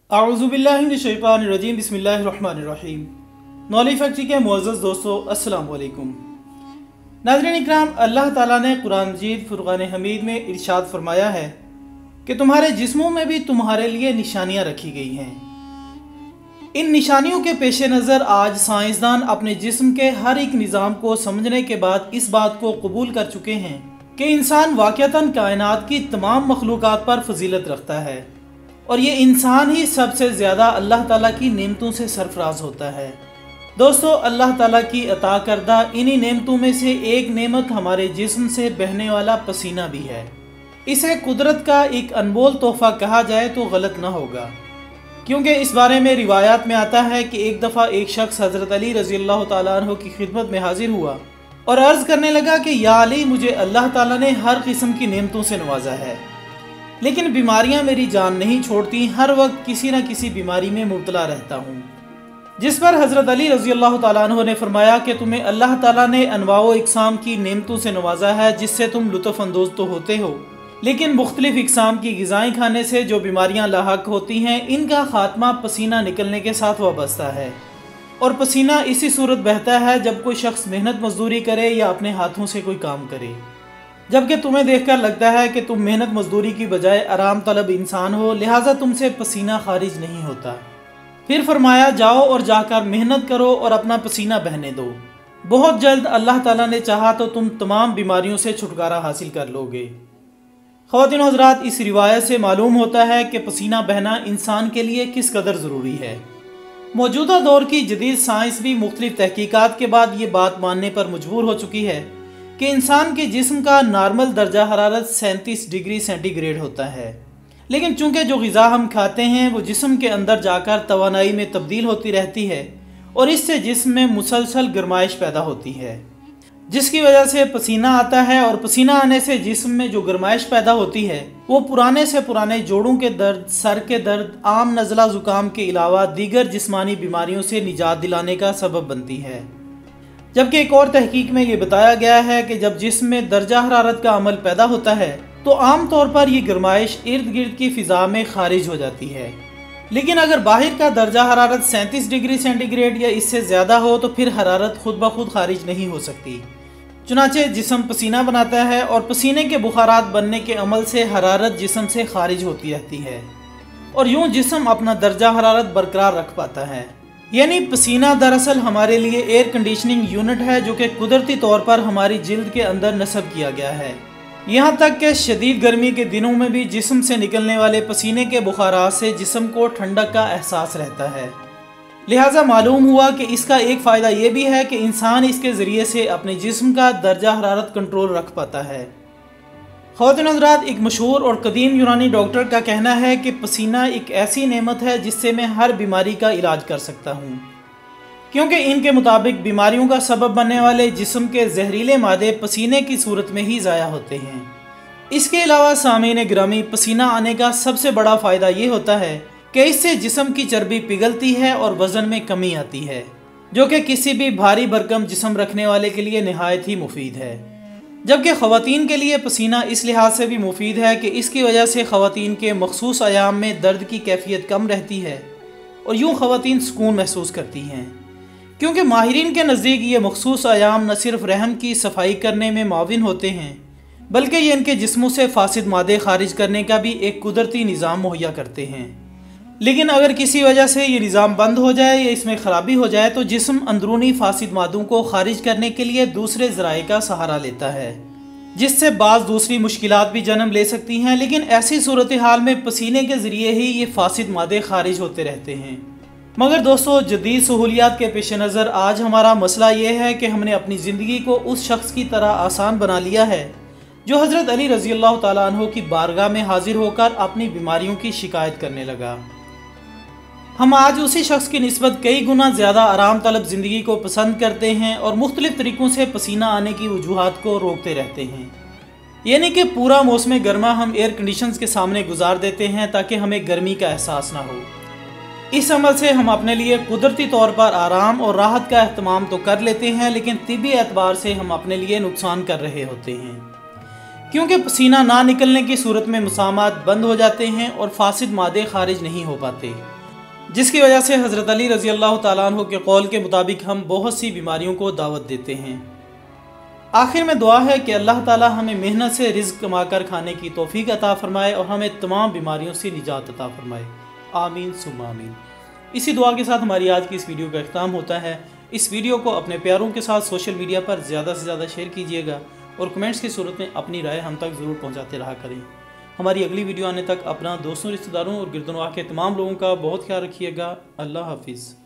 आऊज़ुबिल्लाहिमिनश्शैतानिर्रजीम बिस्मिल्लाहिर्रहमानिर्रहीम। Knowledge factory के मुअज़्ज़ज़ दोस्तों, अस्सलाम वालेकुम। नाज़रीन इकराम, अल्लाह ताला ने कुरान मजीद फुरक़ान हमीद में इरशाद फरमाया है कि तुम्हारे जिस्मों में भी तुम्हारे लिए निशानियाँ रखी गई हैं। इन निशानियों के पेश नज़र आज साइंसदान अपने जिस्म के हर एक निज़ाम को समझने के बाद इस बात को कबूल कर चुके हैं कि इंसान वाक़ियतन कायनात की तमाम मखलूक़ात पर फजीलत रखता है और ये इंसान ही सबसे ज़्यादा अल्लाह ताला की नेमतों से सरफराज होता है। दोस्तों, अल्लाह ताला की अता करदा इन्हीं नेमतों में से एक नेमत हमारे जिस्म से बहने वाला पसीना भी है। इसे कुदरत का एक अनमोल तोहफ़ा कहा जाए तो गलत ना होगा, क्योंकि इस बारे में रिवायात में आता है कि एक दफ़ा एक शख्स हज़रत अली रज़ी अल्लाह तआला अन्हु की खिदमत में हाजिर हुआ और अर्ज़ करने लगा कि या अली, मुझे अल्लाह ताला ने हर किस्म की नेमतों से नवाजा है, लेकिन बीमारियां मेरी जान नहीं छोड़ती, हर वक्त किसी न किसी बीमारी में मुब्तला रहता हूँ। जिस पर हज़रत अली रज़ी अल्लाह तआला अन्हु ने फरमाया कि तुम्हें अल्लाह ताला ने अनवाओ इकसाम की नेमतों से नवाजा है जिससे तुम लुत्फ़ अंदोज़ तो होते हो, लेकिन मुख्तलिफ़ इकसाम की ग़िज़ाएँ खाने से जो बीमारियाँ लाहक होती हैं इनका ख़ात्मा पसीना निकलने के साथ वाबस्ता है। और पसीना इसी सूरत बहता है जब कोई शख्स मेहनत मजदूरी करे या अपने हाथों से कोई काम करे, जबकि तुम्हें देखकर लगता है कि तुम मेहनत मजदूरी की बजाय आराम तलब इंसान हो, लिहाजा तुमसे पसीना खारिज नहीं होता। फिर फरमाया, जाओ और जाकर मेहनत करो और अपना पसीना बहने दो, बहुत जल्द अल्लाह ताला ने चाहा तो तुम तमाम बीमारियों से छुटकारा हासिल कर लोगे। ख़वातीन और हज़रात, इस रिवायत से मालूम होता है कि पसीना बहना इंसान के लिए किस कदर ज़रूरी है। मौजूदा दौर की जदीद साइंस भी मुख्तलिफ तहकीकात के बाद ये बात मानने पर मजबूर हो चुकी है कि इंसान के जिस्म का नॉर्मल दर्जा हरारत 37 डिग्री सेंटीग्रेड होता है, लेकिन चूंकि जो ग़िज़ा हम खाते हैं वो जिस्म के अंदर जाकर तवानाई में तब्दील होती रहती है और इससे जिस्म में मुसलसल गर्माइश पैदा होती है, जिसकी वजह से पसीना आता है और पसीना आने से जिस्म में जो गर्माइश पैदा होती है वो पुराने से पुराने जोड़ों के दर्द, सर के दर्द, आम नज़ला ज़ुकाम के अलावा दीगर जिस्मानी बीमारियों से निजात दिलाने का सबब बनती है। जबकि एक और तहकीक में ये बताया गया है कि जब जिस्म में दर्जा हरारत का अमल पैदा होता है तो आम तौर पर ये गर्माइश इर्द गिर्द की फ़िज़ा में खारिज हो जाती है, लेकिन अगर बाहर का दर्जा हरारत 37 डिग्री सेंटीग्रेड या इससे ज़्यादा हो तो फिर हरारत खुद ब खुद खारिज नहीं हो सकती। चुनाचे जिस्म पसीना बनाता है और पसीने के बुखारात बनने के अमल से हरारत जिस्म से खारिज होती रहती है और यूँ जिस्म अपना दर्जा हरारत बरकरार रख पाता है। यानी पसीना दरअसल हमारे लिए एयर कंडीशनिंग यूनिट है जो कि कुदरती तौर पर हमारी जिल्द के अंदर नस्ब किया गया है। यहाँ तक कि शदीद गर्मी के दिनों में भी जिस्म से निकलने वाले पसीने के बुखारात से जिस्म को ठंडक का एहसास रहता है। लिहाजा मालूम हुआ कि इसका एक फ़ायदा ये भी है कि इंसान इसके ज़रिए से अपने जिस्म का दर्जा हरारत कंट्रोल रख पाता है। ख़वातीन हज़रात, एक मशहूर और कदीम यूनानी डॉक्टर का कहना है कि पसीना एक ऐसी नेमत है जिससे मैं हर बीमारी का इलाज कर सकता हूँ, क्योंकि इनके मुताबिक बीमारियों का सबब बनने वाले जिस्म के जहरीले मादे पसीने की सूरत में ही ज़ाया होते हैं। इसके अलावा सामीन गिरामी, पसीना आने का सबसे बड़ा फ़ायदा ये होता है कि इससे जिस्म की चर्बी पिघलती है और वज़न में कमी आती है, जो कि किसी भी भारी भरकम जिस्म रखने वाले के लिए नहायत ही मुफीद है। जबकि ख़वातीन के लिए पसीना इस लिहाज से भी मुफीद है कि इसकी वजह से ख़वातीन के मखसूस अयाम में दर्द की कैफियत कम रहती है और यूँ ख़वातीन सुकून महसूस करती हैं, क्योंकि माहिरीन के नज़दीक ये मखसूस अयाम न सिर्फ रहम की सफाई करने में माविन होते हैं बल्कि ये इनके जिस्मों से फासिद मादे खारिज करने का भी एक कुदरती निज़ाम मुहैया करते हैं। लेकिन अगर किसी वजह से ये निज़ाम बंद हो जाए या इसमें ख़राबी हो जाए तो जिस्म अंदरूनी फासिद मादों को खारिज करने के लिए दूसरे ज़राए का सहारा लेता है, जिससे बाज़ दूसरी मुश्किलात भी जन्म ले सकती हैं। लेकिन ऐसी सूरत हाल में पसीने के ज़रिए ही ये फासिद मादे खारिज होते रहते हैं। मगर दोस्तों, जदीद सहूलियात के पेश नज़र आज हमारा मसला ये है कि हमने अपनी ज़िंदगी को उस शख्स की तरह आसान बना लिया है जो हज़रत अली रज़ी अल्लाह तआला अन्हु की बारगाह में हाजिर होकर अपनी बीमारियों की शिकायत करने लगा। हम आज उसी शख्स की निस्बत कई गुना ज़्यादा आराम तलब ज़िंदगी को पसंद करते हैं और मुख्तलिफ़ तरीक़ों से पसीना आने की वजूहात को रोकते रहते हैं। यानी कि पूरा मौसम गर्मा हम एयर कंडीशंस के सामने गुजार देते हैं ताकि हमें गर्मी का एहसास ना हो। इस अमल से हम अपने लिए कुदरती तौर पर आराम और राहत का एहतमाम तो कर लेते हैं, लेकिन तिब्बी एतबार से हम अपने लिए नुकसान कर रहे होते हैं, کیونکہ پسینہ نہ نکلنے کی صورت میں مسامات بند ہو جاتے ہیں اور فاسد مادے خارج نہیں ہو پاتے، جس کی وجہ سے حضرت علی رضی اللہ تعالیٰ عنہ کے قول کے مطابق ہم بہت سی بیماریوں کو دعوت دیتے ہیں۔ آخر میں دعا ہے کہ اللہ تعالیٰ ہمیں محنت سے رزق کما کر کھانے کی توفیق عطا فرمائے اور ہمیں تمام بیماریوں سے نجات عطا فرمائے، آمین ثم آمین۔ اسی دعا کے ساتھ ہماری آج کی اس ویڈیو کا اختتام ہوتا ہے۔ اس ویڈیو کو اپنے پیاروں کے ساتھ سوشل میڈیا پر زیادہ سے زیادہ شیئر کیجیے گا اور کمنٹس کی صورت میں اپنی رائے ہم تک ضرور پہنچاتے رہا کریں۔ ہماری اگلی ویڈیو آنے تک اپنا دوستوں، رشتہ داروں اور گرد و نواح کے تمام لوگوں کا بہت خیال رکھیے گا۔ اللہ حافظ۔